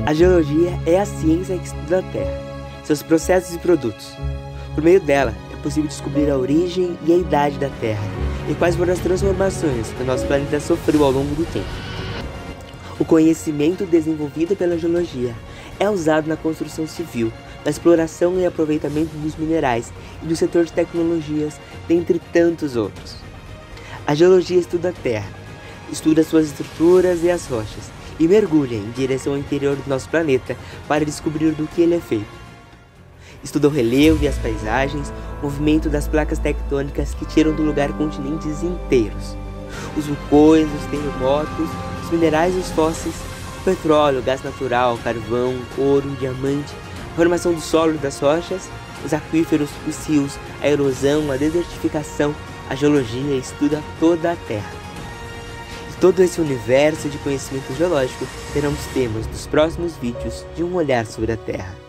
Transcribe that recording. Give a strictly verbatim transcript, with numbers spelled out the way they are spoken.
A geologia é a ciência que estuda a Terra, seus processos e produtos. Por meio dela, é possível descobrir a origem e a idade da Terra e quais foram as transformações que o nosso planeta sofreu ao longo do tempo. O conhecimento desenvolvido pela geologia é usado na construção civil, na exploração e aproveitamento dos minerais e no setor de tecnologias, dentre tantos outros. A geologia estuda a Terra, estuda suas estruturas e as rochas, e mergulha em direção ao interior do nosso planeta para descobrir do que ele é feito. Estuda o relevo e as paisagens, o movimento das placas tectônicas que tiram do lugar continentes inteiros, os vulcões, os terremotos, os minerais e os fósseis, o petróleo, gás natural, carvão, ouro, diamante, a formação do solo e das rochas, os aquíferos, os rios, a erosão, a desertificação. A geologia estuda toda a Terra. Todo esse universo de conhecimento geológico terão os temas dos próximos vídeos de Um Olhar sobre a Terra.